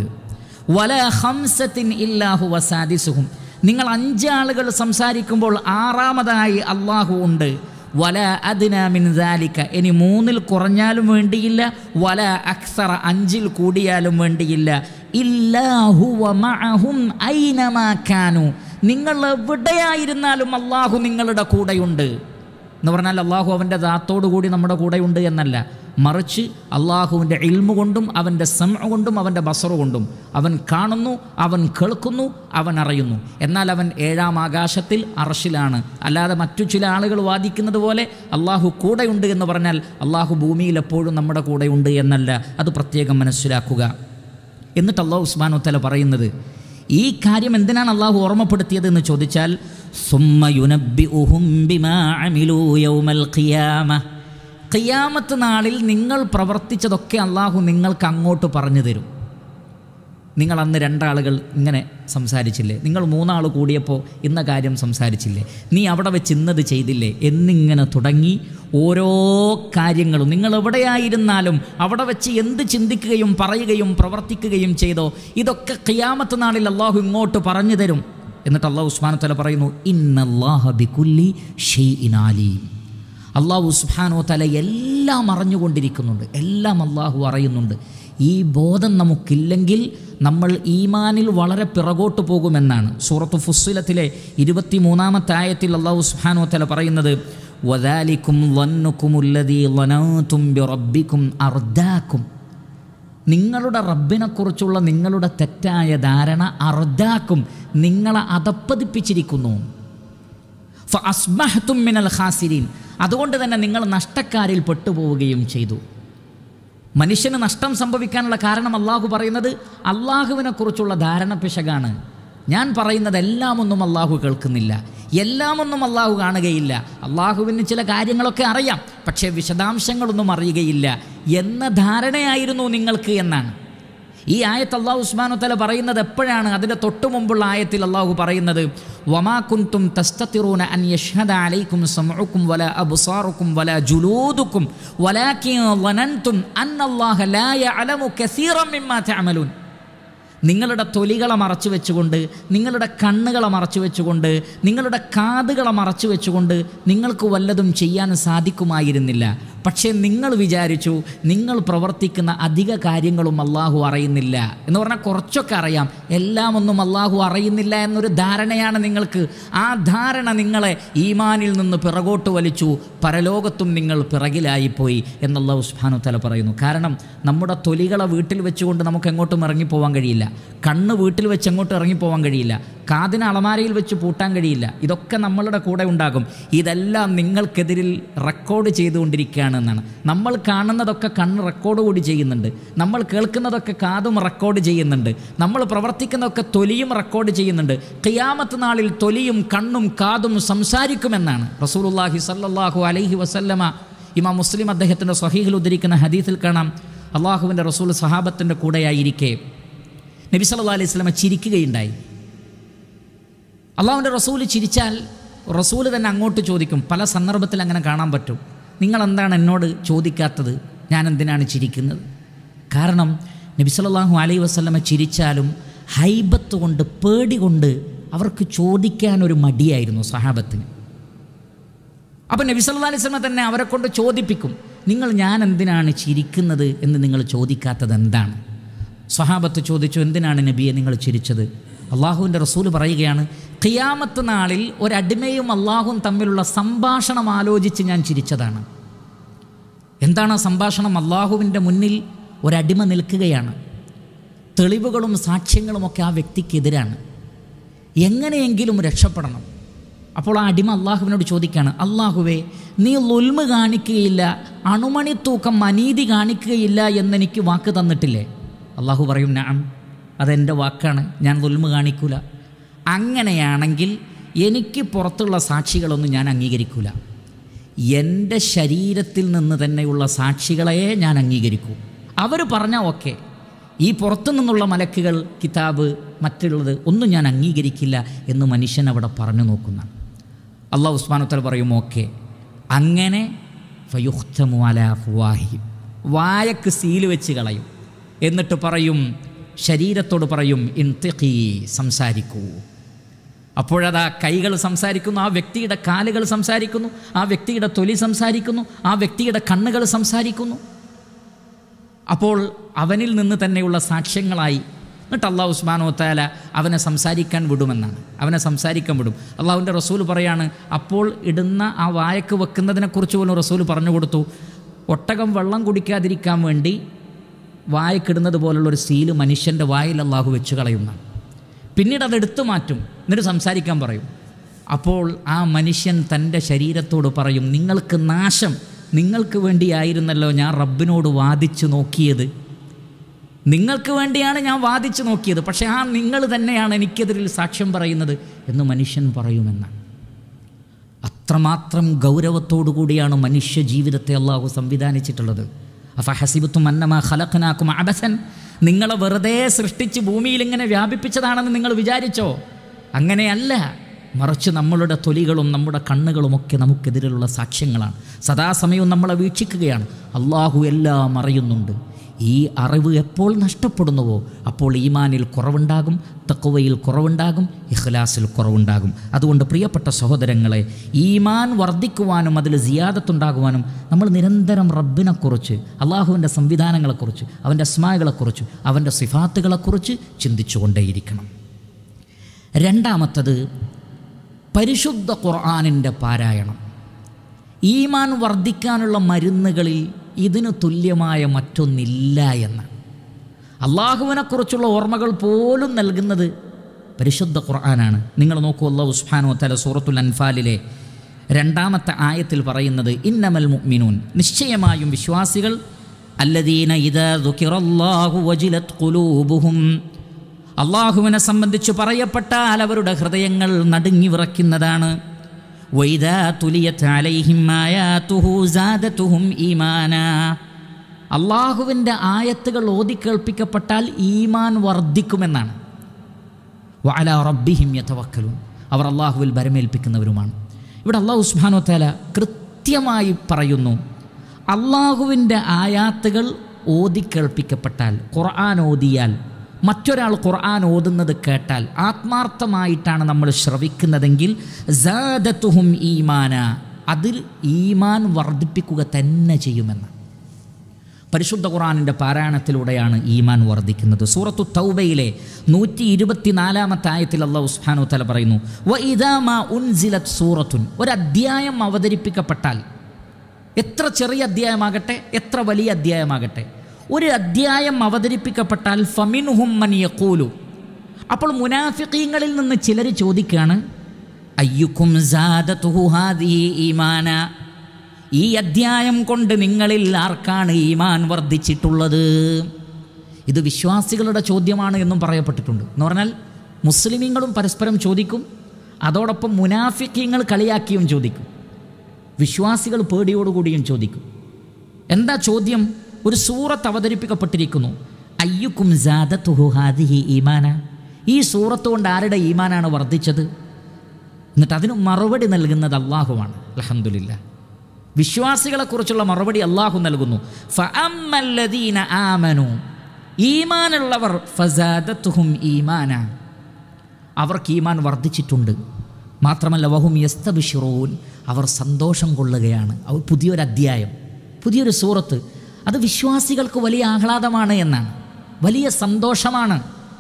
വലാ ഖംസത്തിൻ ഇല്ലാ ഹുവ സാദിസുഹും, നിങ്ങൾ അഞ്ചാളുകൾ സംസാരിക്കുമ്പോൾ ആറാമതായി അള്ളാഹു ഉണ്ട്. വല അദ്നാ മിൻ ദാലിക, ഇനി മൂന്നിൽ കുറഞ്ഞാലും വേണ്ടിയില്ല, വല അക്സറ, അഞ്ചിൽ കൂടിയാലും വേണ്ടിയില്ല, ഇല്ലാ ഹുവ മഅഹും ഐനമാ കാനൂ, നിങ്ങൾ എവിടെയായിരുന്നാലും അള്ളാഹു നിങ്ങളുടെ കൂടെയുണ്ട് എന്ന് പറഞ്ഞാൽ അള്ളാഹു അവൻ്റെ ദാത്തോടു കൂടി നമ്മുടെ കൂടെയുണ്ട് എന്നല്ല, മറിച്ച് അള്ളാഹുവിൻ്റെ ഇൽമു കൊണ്ടും അവൻ്റെ സമഅ കൊണ്ടും അവൻ്റെ ബസറു കൊണ്ടും അവൻ കാണുന്നു, അവൻ കേൾക്കുന്നു, അവൻ അറിയുന്നു. എന്നാൽ അവൻ ഏഴാം ആകാശത്തിൽ അർശിലാണ്. അല്ലാതെ മറ്റു ചില ആളുകൾ വാദിക്കുന്നത് പോലെ അള്ളാഹു കൂടെയുണ്ട് എന്ന് പറഞ്ഞാൽ അള്ളാഹു ഭൂമിയിൽ എപ്പോഴും നമ്മുടെ കൂടെയുണ്ട് എന്നല്ല. അത് പ്രത്യേകം മനസ്സിലാക്കുക. എന്നിട്ട് അള്ളാഹു സുബ്ഹാനഹു വ തആല പറയുന്നത്, ഈ കാര്യം എന്തിനാണ് അള്ളാഹു ഓർമ്മപ്പെടുത്തിയതെന്ന് ചോദിച്ചാൽ, സുമ്മ യുനബ്ബിഉഹും ബിമാ അമിലൂ യൗമൽ ഖിയാമ, ഖിയാമത്ത് നാളിൽ നിങ്ങൾ പ്രവർത്തിച്ചതൊക്കെ അള്ളാഹു നിങ്ങൾക്ക് അങ്ങോട്ട് പറഞ്ഞു തരും. നിങ്ങൾ അന്ന് രണ്ടാളുകൾ ഇങ്ങനെ സംസാരിച്ചില്ലേ, നിങ്ങൾ മൂന്നാൾ കൂടിയപ്പോൾ ഇന്ന കാര്യം സംസാരിച്ചില്ലേ, നീ അവിടെ വെച്ച് ഇന്നത് ചെയ്തില്ലേ എന്നിങ്ങനെ തുടങ്ങി ഓരോ കാര്യങ്ങളും നിങ്ങൾ എവിടെയായിരുന്നാലും അവിടെ വെച്ച് എന്ത് ചിന്തിക്കുകയും പറയുകയും പ്രവർത്തിക്കുകയും ചെയ്തോ ഇതൊക്കെ ഖിയാമത്ത് നാളിൽ അള്ളാഹു ഇങ്ങോട്ട് പറഞ്ഞു തരും. എന്നിട്ട് അള്ളാഹു സുബ്ഹാനഹു വ തആല പറയുന്നു, ഇന്നല്ലാഹ ബികുല്ലി ഷൈഇൻ അലീം, അള്ളാഹു സുബ്ഹാനഹു വ തആല എല്ലാം അറിഞ്ഞുകൊണ്ടിരിക്കുന്നുണ്ട്, എല്ലാം അള്ളാഹു അറിയുന്നുണ്ട്. ഈ ബോധം നമുക്കില്ലെങ്കിൽ നമ്മൾ ഈമാനിൽ വളരെ പിറകോട്ട് പോകുമെന്നാണ് സൂറത്ത് ഫുസ്സിലത്തിലെ ഇരുപത്തി മൂന്നാമത്തെ ആയത്തിൽ അള്ളാഹു സുബ്ഹാനഹു വ തആല പറയുന്നത്, വദാലികും ളന്നുകുമുല്ലദീ ളനൗതും ബിറബ്ബികും അർദാകും, നിങ്ങളുടെ റബ്ബിനെക്കുറിച്ചുള്ള നിങ്ങളുടെ തെറ്റായ ധാരണ അർദാക്കും, നിങ്ങളെ അധപ്പതിപ്പിച്ചിരിക്കുന്നു. ഫഅസ്ബഹ്തും മിനൽ ഖാസിരീൻ, അതുകൊണ്ട് തന്നെ നിങ്ങൾ നഷ്ടക്കാരിൽ പെട്ടുപോവുകയും ചെയ്തു. മനുഷ്യന് നഷ്ടം സംഭവിക്കാനുള്ള കാരണം അള്ളാഹു പറയുന്നത് അള്ളാഹുവിനെ കുറിച്ചുള്ള ധാരണ പിശകാണ്. ഞാൻ പറയുന്നത് എല്ലാമൊന്നും അള്ളാഹു കേൾക്കുന്നില്ല, എല്ലാമൊന്നും അള്ളാഹു കാണുകയില്ല, അള്ളാഹുവിന് ചില കാര്യങ്ങളൊക്കെ അറിയാം പക്ഷേ വിശദാംശങ്ങളൊന്നും അറിയുകയില്ല എന്ന ധാരണയായിരുന്നു നിങ്ങൾക്ക് എന്നാണ്. ഈ ആയത്ത് അല്ലാഹു സുബ്ഹാനഹു വ തആല പറയുന്നത് എപ്പോഴാണ്? അതിൻ്റെ തൊട്ടു മുമ്പുള്ള ആയത്തിൽ അല്ലാഹു പറയുന്നത് വമാ കുൻതും തസ്തതിറൂന അൻ യശ്ഹദ അലൈക്കും സമഉക്കും വലാ അബ്സാറുക്കും വലാ ജുലൂദുക്കും വലാകിൻ ളനൻതും അന്നല്ലാഹ ലാ യഅലമു കസീറൻ മിമ്മാ തഅമലൂൻ. നിങ്ങളുടെ തൊലികളെ മറച്ചു വെച്ചുകൊണ്ട്, നിങ്ങളുടെ കണ്ണുകളെ മറച്ചു വെച്ചുകൊണ്ട്, നിങ്ങളുടെ കാതുകളെ മറച്ചു വെച്ചുകൊണ്ട് നിങ്ങൾക്ക് വല്ലതും ചെയ്യാൻ സാധിക്കുമായിരുന്നില്ല. പക്ഷേ നിങ്ങൾ വിചാരിച്ചു നിങ്ങൾ പ്രവർത്തിക്കുന്ന അധിക കാര്യങ്ങളും അള്ളാഹു അറിയുന്നില്ല എന്ന് പറഞ്ഞാൽ കുറച്ചൊക്കെ അറിയാം, എല്ലാം ഒന്നും അള്ളാഹു അറിയുന്നില്ല എന്നൊരു ധാരണയാണ് നിങ്ങൾക്ക്. ആ ധാരണ നിങ്ങളെ ഈമാനിൽ നിന്ന് പിറകോട്ട് വലിച്ചു, പരലോകത്തും നിങ്ങൾ പിറകിലായിപ്പോയി എന്ന് അല്ലാഹു സുബ്ഹാനഹു വ തആല പറയുന്നു. കാരണം നമ്മുടെ തൊലികളെ വീട്ടിൽ വെച്ചുകൊണ്ട് നമുക്ക് എങ്ങോട്ടും ഇറങ്ങിപ്പോവാൻ കഴിയില്ല, കണ്ണ് വീട്ടിൽ വെച്ച് എങ്ങോട്ടും ഇറങ്ങിപ്പോവാൻ കഴിയില്ല, കാതിന് അളമാരയിൽ വെച്ച് പൂട്ടാൻ കഴിയില്ല. ഇതൊക്കെ നമ്മളുടെ കൂടെ ഉണ്ടാകും. ഇതെല്ലാം നിങ്ങൾക്കെതിരിൽ റെക്കോർഡ് ചെയ്തുകൊണ്ടിരിക്കുകയാണ് എന്നാണ്. നമ്മൾ കാണുന്നതൊക്കെ കണ്ണ് റെക്കോർഡ് കൂടി ചെയ്യുന്നുണ്ട്, നമ്മൾ കേൾക്കുന്നതൊക്കെ കാതും റെക്കോർഡ് ചെയ്യുന്നുണ്ട്, നമ്മൾ പ്രവർത്തിക്കുന്നതൊക്കെ തൊലിയും റെക്കോർഡ് ചെയ്യുന്നുണ്ട്. ഖിയാമത്ത് നാളിൽ തൊലിയും കണ്ണും കാതും സംസാരിക്കുമെന്നാണ് റസൂലുള്ളാഹി സ്വല്ലല്ലാഹു അലൈഹി വസല്ലമ ഇമാം മുസ്ലിം അദ്ദേഹത്തിൻ്റെ സ്വഹീഹിൽ ഉദ്ധരിക്കുന്ന ഹദീസിൽ കാണാം. അള്ളാഹുവിൻ്റെ റസൂൽ സഹാബത്തിൻ്റെ കൂടെയായിരിക്കെ നബി സല്ലല്ലാഹു അലൈഹി വസല്ലമ ചിരിക്കുകയുണ്ടായി. അള്ളാഹുവിൻ്റെ റസൂൽ ചിരിച്ചാൽ റസൂൽ തന്നെ അങ്ങോട്ട് ചോദിക്കും. പല സന്ദർഭത്തിൽ അങ്ങനെ കാണാൻ പറ്റും. നിങ്ങളെന്താണ് എന്നോട് ചോദിക്കാത്തത്? ഞാൻ എന്തിനാണ് ചിരിക്കുന്നത്? കാരണം നബി സല്ലല്ലാഹു അലൈഹി വസല്ലമ ചിരിച്ചാലും ഹൈബത്ത് കൊണ്ട്, പേടി കൊണ്ട് അവർക്ക് ചോദിക്കാനൊരു മടിയായിരുന്നു സഹാബത്തിന്. അപ്പം നബി സല്ലല്ലാഹു അലൈഹി വസല്ലമ തന്നെ അവരെ കൊണ്ട് ചോദിപ്പിക്കും, നിങ്ങൾ ഞാൻ എന്തിനാണ് ചിരിക്കുന്നത് എന്ന് നിങ്ങൾ ചോദിക്കാത്തത് എന്താണ്? സ്വഹാബത്ത് ചോദിച്ചു, എന്തിനാണ് നബിയെ നിങ്ങൾ ചിരിച്ചത്? അള്ളാഹുവിൻ്റെ റസൂൽ പറയുകയാണ്, ഖിയാമത്ത് നാളിൽ ഒരടിമയും അള്ളാഹുവും തമ്മിലുള്ള സംഭാഷണം ആലോചിച്ച് ഞാൻ ചിരിച്ചതാണ്. എന്താണ് ആ സംഭാഷണം? അള്ളാഹുവിൻ്റെ മുന്നിൽ ഒരടിമ നിൽക്കുകയാണ്, തെളിവുകളും സാക്ഷ്യങ്ങളുമൊക്കെ ആ വ്യക്തിക്കെതിരാണ്, എങ്ങനെയെങ്കിലും രക്ഷപ്പെടണം. അപ്പോൾ ആ അടിമ അള്ളാഹുവിനോട് ചോദിക്കുകയാണ്, അള്ളാഹുവേ, നീ ളുൽമ് കാണിക്കുകയില്ല, അണുമണി തൂക്കം അനീതി കാണിക്കുകയില്ല എന്നെനിക്ക് വാക്ക് തന്നിട്ടില്ലേ? അള്ളാഹു പറയും, നഅം, അതെൻ്റെ വാക്കാണ്, ഞാൻ ളുൽമ് കാണിക്കൂല. അങ്ങനെയാണെങ്കിൽ എനിക്ക് പുറത്തുള്ള സാക്ഷികളൊന്നും ഞാൻ അംഗീകരിക്കൂല, എൻ്റെ ശരീരത്തിൽ നിന്ന് തന്നെയുള്ള സാക്ഷികളെ ഞാൻ അംഗീകരിക്കൂ. അവർ പറഞ്ഞാൽ ഓക്കെ, ഈ പുറത്തു നിന്നുള്ള മലക്കുകൾ, കിതാബ്, മറ്റുള്ളത് ഒന്നും ഞാൻ അംഗീകരിക്കില്ല എന്ന് മനുഷ്യൻ അവിടെ പറഞ്ഞു നോക്കുന്നതാണ്. അല്ലാഹു സുബ്ഹാനഹു വ തആല പറയും, ഓക്കെ. അങ്ങനെ ഫയുഖ്തമു അലാ അഫ്വാഹിഹിം, വായക്ക് സീല് വെച്ച് കളയും. എന്നിട്ട് പറയും, ശരീരത്തോട് പറയും, ഇൻതിഖി, സംസാരിക്കൂ. അപ്പോഴതാ കൈകൾ സംസാരിക്കുന്നു, ആ വ്യക്തിയുടെ കാലുകൾ സംസാരിക്കുന്നു, ആ വ്യക്തിയുടെ തൊലി സംസാരിക്കുന്നു, ആ വ്യക്തിയുടെ കണ്ണുകൾ സംസാരിക്കുന്നു. അപ്പോൾ അവനിൽ നിന്ന് തന്നെയുള്ള സാക്ഷ്യങ്ങളായി. എന്നിട്ട് അള്ളാഹു സുബ്ഹാനഹു വ തആല അവനെ സംസാരിക്കാൻ വിടുമെന്നാണ്, അവനെ സംസാരിക്കാൻ വിടും. അള്ളാഹുവിൻ്റെ റസൂൽ പറയാണ്, അപ്പോൾ ഇടുന്ന ആ വായക്ക് വെക്കുന്നതിനെക്കുറിച്ച് പോലും റസൂൽ പറഞ്ഞു കൊടുത്തു. ഒട്ടകം വെള്ളം കുടിക്കാതിരിക്കാൻ വേണ്ടി വായക്കിടുന്നത് പോലുള്ളൊരു സീല് മനുഷ്യൻ്റെ വായിൽ അള്ളാഹു വെച്ച് കളയുന്നതാണ്. പിന്നീട് അതെടുത്തു മാറ്റും, എന്നിട്ട് സംസാരിക്കാൻ പറയും. അപ്പോൾ ആ മനുഷ്യൻ തൻ്റെ ശരീരത്തോട് പറയും, നിങ്ങൾക്ക് നാശം, നിങ്ങൾക്ക് വേണ്ടിയായിരുന്നല്ലോ ഞാൻ റബ്ബിനോട് വാദിച്ചു നോക്കിയത്, നിങ്ങൾക്ക് വേണ്ടിയാണ് ഞാൻ വാദിച്ചു നോക്കിയത്, പക്ഷേ ആ നിങ്ങൾ തന്നെയാണ് എനിക്കെതിരിൽ സാക്ഷ്യം പറയുന്നത് എന്ന് മനുഷ്യൻ പറയുമെന്നാണ്. അത്രമാത്രം ഗൗരവത്തോടു കൂടിയാണ് മനുഷ്യ ജീവിതത്തെ അള്ളാഹു സംവിധാനിച്ചിട്ടുള്ളത്. അഫഹസിബത്തും അന്നമാ ഖലഖനാകും അബസൻ, നിങ്ങളെ വെറുതെ സൃഷ്ടിച്ച് ഭൂമിയിൽ ഇങ്ങനെ വ്യാപിപ്പിച്ചതാണെന്ന് നിങ്ങൾ വിചാരിച്ചോ? അങ്ങനെയല്ല, മറിച്ച് നമ്മളുടെ തൊലികളും നമ്മുടെ കണ്ണുകളുമൊക്കെ നമുക്കെതിരെയുള്ള സാക്ഷ്യങ്ങളാണ്. സദാസമയവും നമ്മളെ വീക്ഷിക്കുകയാണ്. അള്ളാഹു എല്ലാം അറിയുന്നുണ്ട്. ഈ അറിവ് എപ്പോൾ നഷ്ടപ്പെടുന്നുവോ അപ്പോൾ ഈമാനിൽ കുറവുണ്ടാകും, തഖ്വയിൽ കുറവുണ്ടാകും, ഇഖ്ലാസിൽ കുറവുണ്ടാകും. അതുകൊണ്ട് പ്രിയപ്പെട്ട സഹോദരങ്ങളെ, ഈമാൻ വർദ്ധിക്കുവാനും അതിൽ സിയാദത്തുണ്ടാകുവാനും നമ്മൾ നിരന്തരം റബ്ബിനെക്കുറിച്ച്, അള്ളാഹുവിൻ്റെ സംവിധാനങ്ങളെക്കുറിച്ച്, അവൻ്റെ അസ്മാകളെക്കുറിച്ച്, അവൻ്റെ സിഫാത്തുകളെക്കുറിച്ച് ചിന്തിച്ചുകൊണ്ടേയിരിക്കണം. രണ്ടാമത്തത് പരിശുദ്ധ ഖുർആനിൻ്റെ പാരായണം. ഈമാൻ വർദ്ധിക്കാനുള്ള മരുന്നുകളിൽ ഇതിന് തുല്യമായ മറ്റൊന്നില്ല എന്ന് അള്ളാഹുവിനെക്കുറിച്ചുള്ള ഓർമ്മകൾ പോലും നൽകുന്നത് പരിശുദ്ധ ഖുർആനാണ്. നിങ്ങൾ നോക്കൂ, അല്ലാഹു സുബ്ഹാനഹു വ തആല സൂറത്തുൽ അൻഫാലിലെ രണ്ടാമത്തെ ആയത്തിൽ പറയുന്നത്, ഇന്നമൽ മുഅ്മിനൂൻ, നിശ്ചയമായും വിശ്വാസികൾ, അല്ലദീന ഇദാ ദുകിറല്ലാഹു വജിലത് ഖുലൂബുഹും, അള്ളാഹുവിനെ സംബന്ധിച്ച് പറയപ്പെട്ടാൽ അവരുടെ ഹൃദയങ്ങൾ നടുങ്ങി വിറയ്ക്കുന്നതാണ്. വൈദാ തുലിയത് അലൈഹിം ആയാതുഹു സാദതുഹും ഈമാനാ, അള്ളാഹുവിൻ്റെ ആയത്തുകൾ ഓതിക്കേൾപ്പിക്കപ്പെട്ടാൽ ഈമാൻ വർദ്ധിക്കുമെന്നാണ്. വഅലാ റബ്ബിഹിം യതവക്കലൂൻ, അവർ അള്ളാഹുവിൽ ഭരമേൽപ്പിക്കുന്നവരുമാണ്. ഇവിടെ അല്ലാഹു സുബ്ഹാനഹു വ തആല കൃത്യമായി പറയുന്നു, അള്ളാഹുവിൻ്റെ ആയാത്തുകൾ ഓതിക്കേൾപ്പിക്കപ്പെട്ടാൽ, ഖുർആൻ ഓതിയാൽ, മറ്റൊരാൾ ഖുർആൻ ഓതുന്നത് കേട്ടാൽ, ആത്മാർത്ഥമായിട്ടാണ് നമ്മൾ ശ്രവിക്കുന്നതെങ്കിൽ, സാദത്തുഹും ഈമാന, അതിൽ ഈമാൻ വർദ്ധിപ്പിക്കുക തന്നെ ചെയ്യുമെന്ന്. പരിശുദ്ധ ഖുർആനിൻ്റെ പാരായണത്തിലൂടെയാണ് ഈമാൻ വർദ്ധിക്കുന്നത്. സൂറത്തു തൗബയിലെ നൂറ്റി ഇരുപത്തിനാലാമത്തെ ആയത്തിൽ അല്ലാഹു സുബ്ഹാനഹു വ തആല പറയുന്നു, വഇദാ മാ ഉൻസിലത് സൂറത്തുൻ, ഒരധ്യായം അവതരിപ്പിക്കപ്പെട്ടാൽ, എത്ര ചെറിയ അധ്യായമാകട്ടെ എത്ര വലിയ അധ്യായമാകട്ടെ, ഒരു അധ്യായം അവതരിപ്പിക്കപ്പെട്ടാൽ ഫമിൻഹും മൻ യഖൂലു, അപ്പോൾ മുനാഫിഖീങ്ങളിൽ നിന്ന് ചിലർ ചോദിക്കുകയാണ്, അയ്യുക്കും സാദതുഹു ഹാദിഹി ഈമാന, ഈ അധ്യായം കൊണ്ട് നിങ്ങളിൽ ആർക്കാണ് ഈമാൻ വർദ്ധിച്ചിട്ടുള്ളത്? ഇത് വിശ്വാസികളുടെ ചോദ്യമാണ് എന്നും പറയപ്പെട്ടിട്ടുണ്ട്. എന്ന് പറഞ്ഞാൽ മുസ്ലിമീങ്ങളും പരസ്പരം ചോദിക്കും, അതോടൊപ്പം മുനാഫിഖീങ്ങൾ കളിയാക്കിയും ചോദിക്കും, വിശ്വാസികൾ പേടിയോടുകൂടിയും ചോദിക്കും. എന്താ ചോദ്യം? ഒരു സൂറത്ത് അവതരിപ്പിക്കപ്പെട്ടിരിക്കുന്നു, അയ്യുക്കും സാദതുഹു ഹാദിഹി ഈമാന, ഈ സൂറത്ത് കൊണ്ട് ആരുടെ ഈമാനാണ് വർദ്ധിച്ചത്? എന്നിട്ട് അതിന് മറുപടി നൽകുന്നത് അള്ളാഹുവാണ്. അൽഹംദുലില്ലാഹ്, വിശ്വാസികളെക്കുറിച്ചുള്ള മറുപടി അള്ളാഹു നൽകുന്നു. ഫഅമ്മല്ലദീന ആമനു, ഈമാനുള്ളവർ, ഫസാദത്തുഹും ഈമാന, അവർക്ക് ഈമാൻ വർദ്ധിച്ചിട്ടുണ്ട്. മാത്രമല്ല വഹും യസ്തബ്ശിറൂൻ, അവർ സന്തോഷം കൊള്ളുകയാണ്. അവർ പുതിയൊരു അധ്യായം, പുതിയൊരു സൂറത്ത്, അത് വിശ്വാസികൾക്ക് വലിയ ആഹ്ലാദമാണ് എന്നാണ്, വലിയ സന്തോഷമാണ്.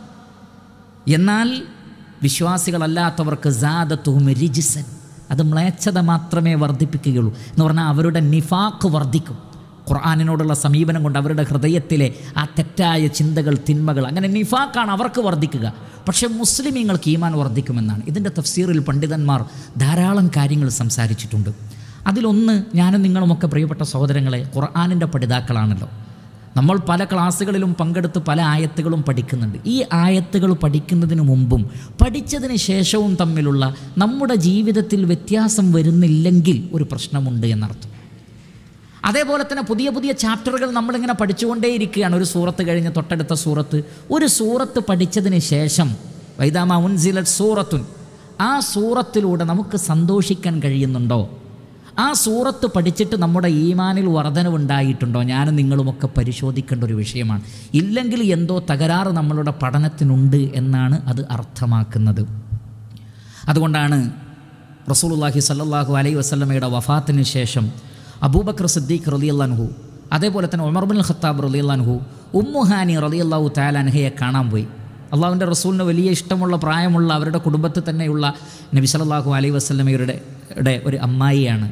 എന്നാൽ വിശ്വാസികളല്ലാത്തവർക്ക് സാദത്തുഹും റിജ്സൻ, അത് മ്ലേച്ഛത മാത്രമേ വർദ്ധിപ്പിക്കുകയുള്ളൂ. എന്ന് പറഞ്ഞാൽ അവരുടെ നിഫാഖ് വർദ്ധിക്കും. ഖുർആനിനോടുള്ള സമീപനം കൊണ്ട് അവരുടെ ഹൃദയത്തിലെ ആ തെറ്റായ ചിന്തകൾ, തിന്മകൾ, അങ്ങനെ നിഫാഖാണ് അവർക്ക് വർദ്ധിക്കുക. പക്ഷേ മുസ്ലിമീങ്ങൾക്ക് ഈമാൻ വർദ്ധിക്കുമെന്നാണ്. ഇതിൻ്റെ തഫ്സീറിൽ പണ്ഡിതന്മാർ ധാരാളം കാര്യങ്ങൾ സംസാരിച്ചിട്ടുണ്ട്. അതിലൊന്ന്, ഞാനും നിങ്ങളുമൊക്കെ പ്രിയപ്പെട്ട സഹോദരങ്ങളെ ഖുർആനിൻ്റെ പഠിതാക്കളാണല്ലോ. നമ്മൾ പല ക്ലാസ്സുകളിലും പങ്കെടുത്ത് പല ആയത്തുകളും പഠിക്കുന്നുണ്ട്. ഈ ആയത്തുകൾ പഠിക്കുന്നതിന് മുമ്പും പഠിച്ചതിന് ശേഷവും തമ്മിലുള്ള നമ്മുടെ ജീവിതത്തിൽ വ്യത്യാസം വരുന്നില്ലെങ്കിൽ ഒരു പ്രശ്നമുണ്ട് എന്നർത്ഥം. അതേപോലെ തന്നെ പുതിയ പുതിയ ചാപ്റ്ററുകൾ നമ്മളിങ്ങനെ പഠിച്ചുകൊണ്ടേയിരിക്കുകയാണ്. ഒരു സൂറത്ത് കഴിഞ്ഞ് തൊട്ടടുത്ത സൂറത്ത്, ഒരു സൂറത്ത് പഠിച്ചതിന് ശേഷം വൈദാ മാ ഉൻസിലത് സൂറത്തുൻ, ആ സൂറത്തിലൂടെ നമുക്ക് സന്തോഷിക്കാൻ കഴിയുന്നുണ്ടോ? ആ സൂറത്ത് പഠിച്ചിട്ട് നമ്മുടെ ഈമാനിൽ വർധനവുണ്ടായിട്ടുണ്ടോ? ഞാനും നിങ്ങളുമൊക്കെ പരിശോധിക്കേണ്ട ഒരു വിഷയമാണ്. ഇല്ലെങ്കിൽ എന്തോ തകരാറ് നമ്മളുടെ പഠനത്തിനുണ്ട് എന്നാണ് അത് അർത്ഥമാക്കുന്നത്. അതുകൊണ്ടാണ് റസൂലുള്ളാഹി സ്വല്ലല്ലാഹു അലൈഹി വസല്ലമയുടെ വഫാത്തിന് ശേഷം അബൂബക്കർ സിദ്ദീഖ് റളിയല്ലാഹു അൻഹു, അതേപോലെ തന്നെ ഉമർ ഇബ്നുൽ ഖത്താബ് റളിയല്ലാഹു അൻഹു ഉമ്മു ഹാനി റളിയല്ലാഹു തആല അൻഹയെ കാണാൻ പോയി. അള്ളാഹുവിൻ്റെ റസൂലിന് വലിയ ഇഷ്ടമുള്ള പ്രായമുള്ള അവരുടെ കുടുംബത്തിൽ തന്നെയുള്ള നബി സല്ലല്ലാഹു അലൈഹി വസല്ലമയുടെ ഒരു അമ്മായിയാണ്.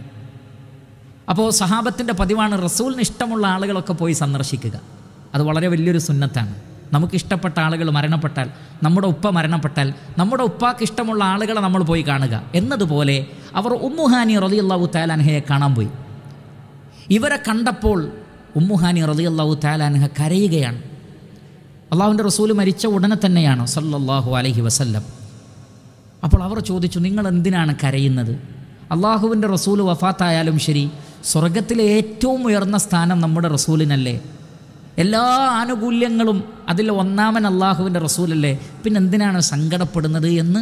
അപ്പോൾ സഹാബത്തിൻ്റെ പതിവാണ് റസൂലിന് ഇഷ്ടമുള്ള ആളുകളൊക്കെ പോയി സന്ദർശിക്കുക. അത് വളരെ വലിയൊരു സുന്നത്താണ്. നമുക്കിഷ്ടപ്പെട്ട ആളുകൾ മരണപ്പെട്ടാൽ, നമ്മുടെ ഉപ്പ മരണപ്പെട്ടാൽ നമ്മുടെ ഉപ്പാക്ക് ഇഷ്ടമുള്ള ആളുകളെ നമ്മൾ പോയി കാണുക എന്നതുപോലെ അവർ ഉമ്മുഹാനി റളിയല്ലാഹു തആല അൻഹയെ കാണാൻ പോയി. ഇവരെ കണ്ടപ്പോൾ ഉമ്മുഹാനി റളിയല്ലാഹു തആല അൻഹ കരയുകയാണ്. അള്ളാഹുവിൻ്റെ റസൂൽ മരിച്ച ഉടനെ തന്നെയാണ് സല്ലല്ലാഹു അലൈഹി വസല്ലം. അപ്പോൾ അവർ ചോദിച്ചു, നിങ്ങൾ എന്തിനാണ് കരയുന്നത്? അള്ളാഹുവിൻ്റെ റസൂൽ വഫാത്തായാലും ശരി, സ്വർഗത്തിലെ ഏറ്റവും ഉയർന്ന സ്ഥാനം നമ്മുടെ റസൂലിനല്ലേ? എല്ലാ ആനുകൂല്യങ്ങളും അതിൽ ഒന്നാമൻ അള്ളാഹുവിൻ്റെ റസൂലല്ലേ, പിന്നെ എന്തിനാണ് സങ്കടപ്പെടുന്നത് എന്ന്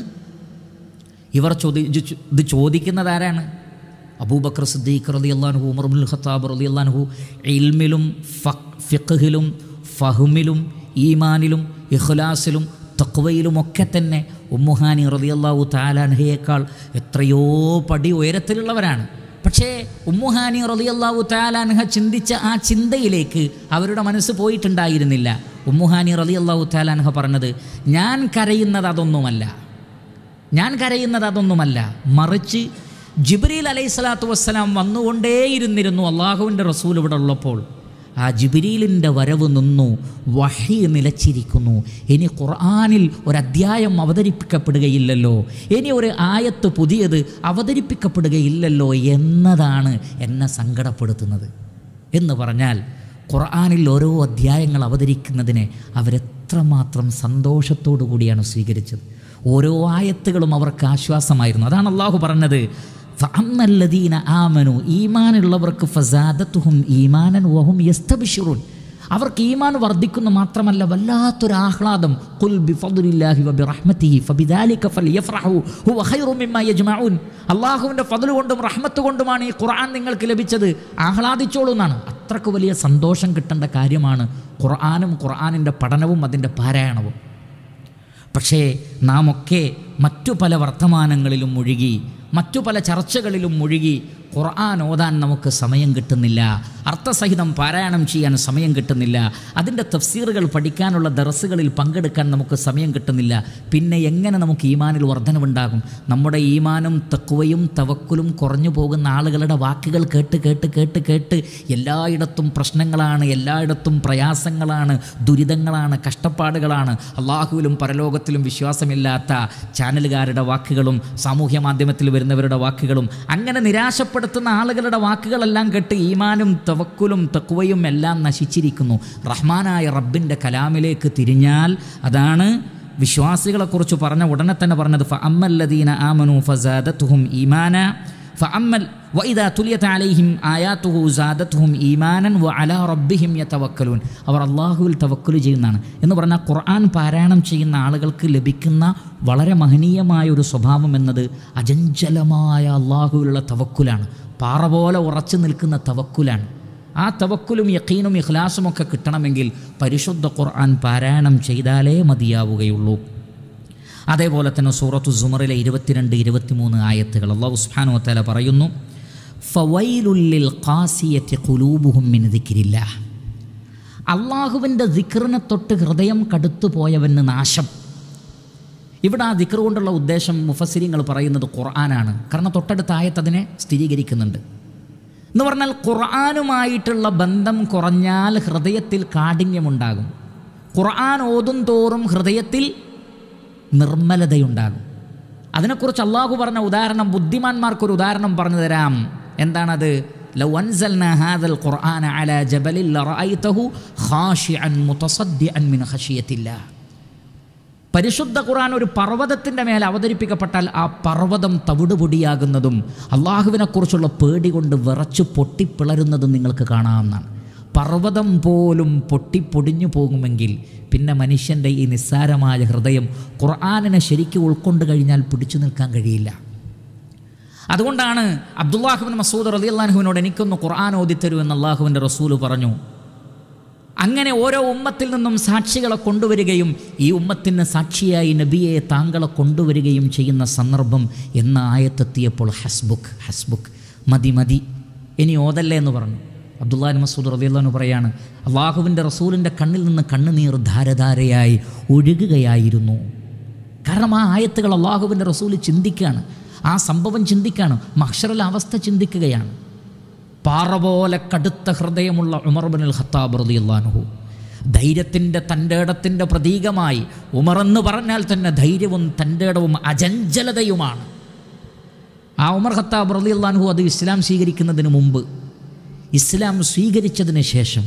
ഇവർ ചോദിച്ചു. ഇത് ചോദിക്കുന്നത് ആരാണ്? അബൂബക്കർ സിദ്ദീഖ് റളിയല്ലാഹു അൻഹു, ഉമർ ഇബ്നുൽ ഖത്താബ് റളിയല്ലാഹു അൻഹു. ഇൽമിലും ഫിഖ്ഹിലും ഫഹ്മിലും ഈമാനിലും ഇഖ്ലാസിലും തഖ്വയിലുമൊക്കെ തന്നെ ഉമ്മുഹാനി റളിയല്ലാഹു തആല അൻഹയേക്കാൾ എത്രയോ പടി ഉയരത്തിലുള്ളവരാണ്. പക്ഷേ ഉമ്മുഹാനി റളിയല്ലാഹു തആല അൻഹ ചിന്തിച്ച ആ ചിന്തയിലേക്ക് അവരുടെ മനസ്സ് പോയിട്ടുണ്ടായിരുന്നില്ല. ഉമ്മുഹാനി റളിയല്ലാഹു തആല അൻഹ പറഞ്ഞത്, ഞാൻ കരയുന്നത് അതൊന്നുമല്ല, ഞാൻ കരയുന്നത് അതൊന്നുമല്ല മറിച്ച് ജിബ്രീൽ അലൈഹിസ്സലാത്തു വസ്സലാം വന്നുകൊണ്ടേയിരുന്നിരുന്നു അള്ളാഹുവിൻ്റെ റസൂൽ ഇവിടെ ഉള്ളപ്പോൾ. ആ ജിബ്രീലിൻ്റെ വരവ് നിന്നു, വഹി നിലച്ചിരിക്കുന്നു. ഇനി ഖുർആനിൽ ഒരധ്യായം അവതരിപ്പിക്കപ്പെടുകയില്ലല്ലോ, ഇനി ഒരു ആയത്ത് പുതിയത് അവതരിപ്പിക്കപ്പെടുകയില്ലല്ലോ എന്നതാണ് എന്നെ സങ്കടപ്പെടുത്തുന്നത്. എന്ന് പറഞ്ഞാൽ ഖുർആനിൽ ഓരോ അധ്യായങ്ങൾ അവതരിക്കുന്നതിനെ അവരെത്രമാത്രം സന്തോഷത്തോടു കൂടിയാണ് സ്വീകരിച്ചത്. ഓരോ ആയത്തുകളും അവർക്ക് ആശ്വാസമായിരുന്നു. അതാണ് അള്ളാഹു പറഞ്ഞത്, ഫഅമ്മല്ലദീന ആമനു, ഈമാനുള്ളവർക്ക് ഫസാദത്തുഹും ഈമാനൻ വഹും യസ്തബ്ശിറൂൻ, അവർക്ക് ഈമാൻ വർദ്ധിക്കുന്നു മാത്രമല്ല വല്ലാത്തൊരു ആഹ്ലാദം. ഖുൽ ബിഫദ്ലില്ലാഹി വബിറഹ്മതിഹി ഫബിദാലിക ഫൽയഫ്റഹു ഹുവ ഖൈറു മിമ്മാ യജ്മഊൻ, അല്ലാഹുവിൻ്റെ ഫദ്ൽ കൊണ്ടും റഹ്മത്ത് കൊണ്ടുമാണ് ഈ ഖുർആൻ നിങ്ങൾക്ക് ലഭിച്ചത്, ആഹ്ലാദിച്ചോളൂ എന്നാണ്. അത്രക്ക് വലിയ സന്തോഷം കിട്ടേണ്ട കാര്യമാണ് ഖുർആനും ഖുർആനിൻ്റെ പഠനവും അതിൻ്റെ പാരായണവും. പക്ഷേ നാം ഒക്കെ മറ്റു പല വർത്തമാനങ്ങളിലും മുഴുകി, മറ്റു പല ചർച്ചകളിലും മുഴുകി ഖുർആൻ ഓതാൻ നമുക്ക് സമയം കിട്ടുന്നില്ല, അർത്ഥസഹിതം പാരായണം ചെയ്യാൻ സമയം കിട്ടുന്നില്ല, അതിൻ്റെ തഫ്സീറുകൾ പഠിക്കാനുള്ള ദർസുകളിൽ പങ്കെടുക്കാൻ നമുക്ക് സമയം കിട്ടുന്നില്ല. പിന്നെ എങ്ങനെ നമുക്ക് ഈമാനിൽ വർധനവുണ്ടാകും? നമ്മുടെ ഈമാനും തഖ്വയും തവക്കുലും കുറഞ്ഞു പോകുന്ന ആളുകളുടെ വാക്കുകൾ കേട്ട് കേട്ട് കേട്ട് കേട്ട് എല്ലായിടത്തും പ്രശ്നങ്ങളാണ്, എല്ലായിടത്തും പ്രയാസങ്ങളാണ്, ദുരിതങ്ങളാണ്, കഷ്ടപ്പാടുകളാണ്. അള്ളാഹുവിലും പരലോകത്തിലും വിശ്വാസമില്ലാത്ത ചാനലുകാരുടെ വാക്കുകളും സാമൂഹ്യ മാധ്യമത്തിൽ വരുന്നവരുടെ വാക്കുകളും അങ്ങനെ നിരാശപ്പെടുന്ന ആളുകളുടെ വാക്കുകളെല്ലാം കേട്ട് ഈമാനും തവക്കുലും തഖ്വയും എല്ലാം നശിച്ചിരിക്കുന്നു. റഹ്മാനായ റബ്ബിൻ്റെ കലാമിലേക്ക് തിരിഞ്ഞാൽ അതാണ് വിശ്വാസികളെക്കുറിച്ച് പറഞ്ഞ ഉടനെ തന്നെ പറഞ്ഞത്, ഫഅമ്മല്ലദീന ആമനു ഫസാദത്തുഹും ഈമാന ഫഅമ്മൽ വഇദാ തുലിയത് അലൈഹിം ആയാതുഹു സാദത്തുഹും ഈമാനൻ വഅലാ റബ്ബിഹിം യതവക്കലൂൻ, അവർ അള്ളാഹുവിൽ തവക്കുൽ ചെയ്യുന്നതാണ്. എന്ന് പറഞ്ഞാൽ ഖുർആൻ പാരായണം ചെയ്യുന്ന ആളുകൾക്ക് ലഭിക്കുന്ന വളരെ മഹനീയമായ ഒരു സ്വഭാവം എന്നത് അചഞ്ചലമായ അള്ളാഹുവിലുള്ള തവക്കുലാണ്, പാറ പോലെ ഉറച്ചു നിൽക്കുന്ന തവക്കുലാണ്. ആ തവക്കുലും യഖീനും ഇഖ്ലാസും ഒക്കെ കിട്ടണമെങ്കിൽ പരിശുദ്ധ ഖുർആൻ പാരായണം ചെയ്താലേ മതിയാവുകയുള്ളൂ. അതേപോലെ തന്നെ സൂറത്തു സുമറിലെ ഇരുപത്തിരണ്ട് ഇരുപത്തിമൂന്ന് ആയത്തുകൾ അല്ലാഹു സുബ്ഹാനഹു വ തആല പറയുന്നു, ഫവൈലുൽ ലിൽ ഖാസിയത്തി ഖുലൂബുഹും മിൻ ദിക്രില്ലാഹ്, അള്ളാഹുവിൻ്റെ ദിക്റിനെ തൊട്ട് ഹൃദയം കടുത്തു പോയവന് നാശം. ഇവിടെ ആ ദിക്ർ കൊണ്ടുള്ള ഉദ്ദേശം മുഫസ്സിരീങ്ങൾ പറയുന്നത് ഖുർആനാണ്. കാരണം തൊട്ടടുത്ത ആയത്ത് അതിനെ സ്ഥിരീകരിക്കുന്നുണ്ട്. എന്ന് പറഞ്ഞാൽ ഖുർആനുമായിട്ടുള്ള ബന്ധം കുറഞ്ഞാൽ ഹൃദയത്തിൽ കാഠിന്യമുണ്ടാകും. ഖുർആൻ ഓതും തോറും ഹൃദയത്തിൽ നിർമ്മലതയുണ്ടാകും. അതിനെക്കുറിച്ച് അള്ളാഹു പറഞ്ഞ ഉദാഹരണം ബുദ്ധിമാന്മാർക്കൊരു ഉദാഹരണം പറഞ്ഞു തരാം. എന്താണത്? ലൗ അൻസൽനാ ഹാദൽ ഖുർആന അലാ ജബലിൻ ലറഅയ്തഹു ഖാശിഅൻ മുതസദ്ദിഅൻ മിൻ ഖശിയത്തില്ലാഹ്. പരിശുദ്ധ ഖുർആൻ ഒരു പർവ്വതത്തിൻ്റെ മേലെ അവതരിപ്പിക്കപ്പെട്ടാൽ ആ പർവ്വതം തവിടുപൊടിയാകുന്നതും അള്ളാഹുവിനെക്കുറിച്ചുള്ള പേടി കൊണ്ട് വിറച്ച് പൊട്ടിപ്പിളരുന്നതും നിങ്ങൾക്ക് കാണാവുന്നതാണ്. പർവ്വതം പോലും പൊട്ടിപ്പൊടിഞ്ഞു പോകുമെങ്കിൽ പിന്നെ മനുഷ്യൻ്റെ ഈ നിസ്സാരമായ ഹൃദയം ഖുർആനിനെ ശരിക്കും ഉൾക്കൊണ്ട് കഴിഞ്ഞാൽ പിടിച്ചു നിൽക്കാൻ കഴിയില്ല. അതുകൊണ്ടാണ് അബ്ദുല്ലാഹ് ഇബ്നു മസ്ഊദ് റളിയല്ലാഹു അൻഹുവിനോട് എനിക്കൊന്ന് ഖുർആൻ ഓതിത്തരൂ എന്ന് അള്ളാഹുവിൻ്റെ റസൂല് പറഞ്ഞു. അങ്ങനെ ഓരോ ഉമ്മത്തിൽ നിന്നും സാക്ഷികളെ കൊണ്ടുവരികയും ഈ ഉമ്മത്തിന് സാക്ഷിയായി നബിയെ താങ്കളെ കൊണ്ടുവരികയും ചെയ്യുന്ന സന്ദർഭം എന്ന ആയത്തെത്തിയപ്പോൾ ഹസ്ബുക്ക് ഹസ്ബുക്ക് മതി മതി ഇനി ഓതല്ലേ എന്ന് പറഞ്ഞു. അബ്ദുല്ലാഹി മസ്ഊദ് റളിയല്ലാഹു അൻഹു പറയാണ്, അള്ളാഹുവിൻ്റെ റസൂലിൻ്റെ കണ്ണിൽ നിന്ന് കണ്ണുനീർ ധാരധാരയായി ഒഴുകുകയായിരുന്നു. കാരണം ആ ആയത്തുകൾ അള്ളാഹുവിൻ്റെ റസൂൽ ചിന്തിക്കുകയാണ്, ആ സംഭവം ചിന്തിക്കുകയാണ്, മഹ്ശറിലെ അവസ്ഥ ചിന്തിക്കുകയാണ്. പാറ പോലെ കടുത്ത ഹൃദയമുള്ള ഉമർ ഇബ്നുൽ ഖത്താബ് റളിയല്ലാഹു അൻഹു, ധൈര്യത്തിൻ്റെ തൻ്റെ ഇടത്തിൻ്റെ പ്രതീകമായി ഉമർ എന്ന് പറഞ്ഞാൽ തന്നെ ധൈര്യവും തൻ്റെ ഇടവും അചഞ്ചലതയുമാണ്. ആ ഉമർ ഖത്താബ് റളിയല്ലാഹു അൻഹു അത് ഇസ്ലാം സ്വീകരിക്കുന്നതിന് മുമ്പ്, ഇസ്ലാം സ്വീകരിച്ചതിന് ശേഷം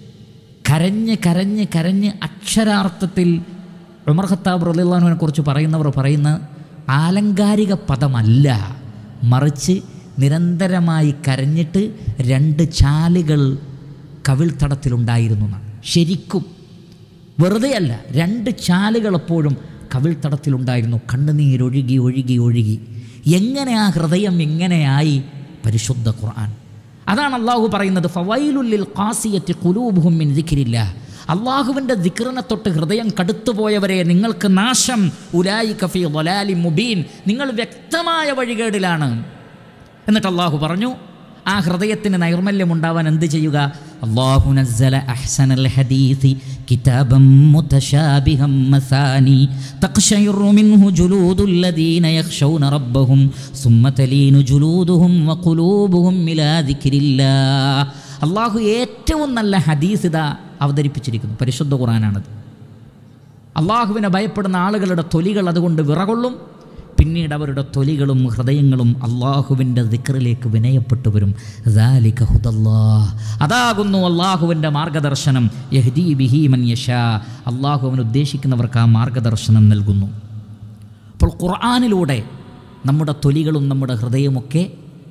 കരഞ്ഞ് കരഞ്ഞ് കരഞ്ഞ് അക്ഷരാർത്ഥത്തിൽ ഉമർ ഖത്താബ് റളിയല്ലാഹു അൻഹുവിനെ കുറിച്ച് പറയുന്നവർ പറയുന്ന ആലങ്കാരിക പദമല്ല, മറിച്ച് നിരന്തരമായി കരഞ്ഞിട്ട് രണ്ട് ചാലുകൾ കവിൾത്തടത്തിലുണ്ടായിരുന്നു എന്നാണ്. ശരിക്കും വെറുതെയല്ല, രണ്ട് ചാലുകൾ എപ്പോഴും കവിൾത്തടത്തിലുണ്ടായിരുന്നു. കണ്ണുനീരൊഴുകി ഒഴുകി ഒഴുകി. എങ്ങനെ ആ ഹൃദയം എങ്ങനെയായി? പരിശുദ്ധ ഖുർആൻ. അതാണ് അള്ളാഹു പറയുന്നത്, ഫവൈലുൽ ലിൽ ഖാസിയത്തി ഖുലൂബുഹും മിൻ ദിക്രില്ലാഹ്. അള്ളാഹുവിൻ്റെ ദിക്റിനെ തൊട്ട് ഹൃദയം കടുത്തുപോയവരെ നിങ്ങൾക്ക് നാശം. ഉലായിക ഫീ ളലാലിൻ മുബീൻ, നിങ്ങൾ വ്യക്തമായ വഴികേടിലാണ്. എന്നിട്ട് അള്ളാഹു പറഞ്ഞു, ആ ഹൃദയത്തിന് നൈർമല്യമുണ്ടാവാൻ എന്ത് ചെയ്യുക? അല്ലാഹു നസ്സല അഹ്സനൽ ഹദീസി കിതാബൻ മുതശാബിഹൻ മസാനി തഖ്ശയിറു മിൻഹു ജുലൂദുൽ ലദീന യഖ്ശൗന റബ്ബഹും സുമ്മ തലീനു ജുലൂദുഹും വഖുലൂബുഹും ഇലാ ദിക്രില്ലാഹ്. അള്ളാഹു ഏറ്റവും നല്ല ഹദീസ് ഇതാ അവതരിപ്പിച്ചിരിക്കുന്നു. പരിശുദ്ധ ഖുർആനാണത്. അള്ളാഹുവിനെ ഭയപ്പെടുന്ന ആളുകളുടെ തൊലികൾ അതുകൊണ്ട് വിറകൊള്ളും. പിന്നീട് അവരുടെ തൊലികളും ഹൃദയങ്ങളും അള്ളാഹുവിൻ്റെ ദിക്റിലേക്ക് വിനയപ്പെട്ടു വരും. ദാലിക ഹുദല്ലാഹ്, അതാകുന്നു അള്ളാഹുവിൻ്റെ മാർഗദർശനം. യഹ്ദീ ബിഹി മൻ യശാ, അള്ളാഹു അവൻ ഉദ്ദേശിക്കുന്നവർക്ക് ആ മാർഗദർശനം നൽകുന്നു. അപ്പോൾ ഖുർആനിലൂടെ നമ്മുടെ തൊലികളും നമ്മുടെ ഹൃദയമൊക്കെ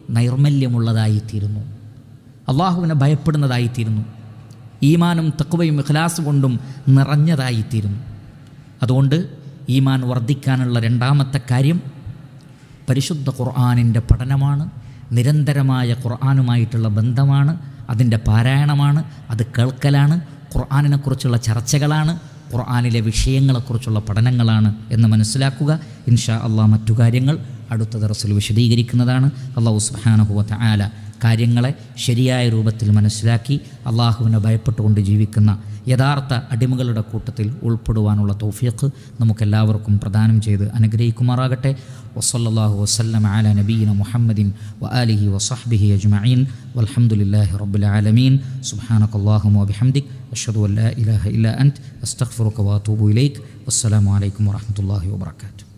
നൈർമല്യമുള്ളതായിത്തീരുന്നു, അള്ളാഹുവിനെ ഭയപ്പെടുന്നതായിത്തീരുന്നു, ഈമാനും തഖ്വയും ഇഖ്ലാസ് കൊണ്ടും നിറഞ്ഞതായിത്തീരുന്നു. അതുകൊണ്ട് ഈമാൻ വർദ്ധിക്കാനുള്ള രണ്ടാമത്തെ കാര്യം പരിശുദ്ധ ഖുർആനിൻ്റെ പഠനമാണ്, നിരന്തരമായ ഖുർആനുമായിട്ടുള്ള ബന്ധമാണ്, അതിൻ്റെ പാരായണമാണ്, അത് കേൾക്കലാണ്, ഖുർആനിനെക്കുറിച്ചുള്ള ചർച്ചകളാണ്, ഖുർആനിലെ വിഷയങ്ങളെക്കുറിച്ചുള്ള പഠനങ്ങളാണ് എന്ന് മനസ്സിലാക്കുക. ഇൻഷാ അള്ളാഹ് മറ്റു കാര്യങ്ങൾ അടുത്ത ദർസിൽ വിശദീകരിക്കുന്നതാണ്. അല്ലാഹു സുബ്ഹാനഹു വ തആല കാര്യങ്ങളെ ശരിയായ രൂപത്തിൽ മനസ്സിലാക്കി അള്ളാഹുവിനെ ഭയപ്പെട്ടുകൊണ്ട് ജീവിക്കുന്ന യഥാർത്ഥ അടിമകളുടെ കൂട്ടത്തിൽ ഉൾപ്പെടുവാനുള്ള തൗഫീഖ് നമുക്കെല്ലാവർക്കും പ്രദാനം ചെയ്ത് അനുഗ്രഹിക്കുമാറാകട്ടെ. വസല്ലല്ലാഹു വസല്ലമ അലാ നബിയിന മുഹമ്മദിൻ വ ആലിഹി വസഹ്ബിഹി അജ്മഈൻ വൽഹംദുലില്ലാഹി റബ്ബിൽ ആലമീൻ. സുബ്ഹാനകല്ലാഹുമ്മ വബിഹംദിക് അഷ്ഹദു അൻ ലാ ഇലാഹ ഇല്ലാ അൻത അസ്തഗ്ഫിറുക വ അതൂബു ഇലൈക്. വസ്സലാമു അലൈക്കും വറഹ്മത്തുള്ളാഹി വബറകാതുഹു.